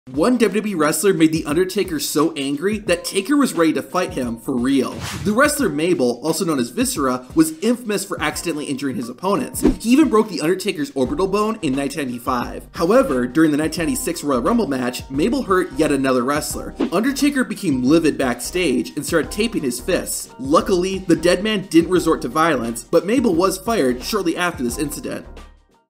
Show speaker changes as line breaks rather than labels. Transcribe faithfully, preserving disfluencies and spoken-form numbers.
One W W E wrestler made The Undertaker so angry that Taker was ready to fight him for real. The wrestler Mabel, also known as Viscera, was infamous for accidentally injuring his opponents. He even broke The Undertaker's orbital bone in nineteen ninety-five. However, during the nineteen ninety-six Royal Rumble match, Mabel hurt yet another wrestler. Undertaker became livid backstage and started taping his fists. Luckily, the dead man didn't resort to violence, but Mabel was fired shortly after this incident.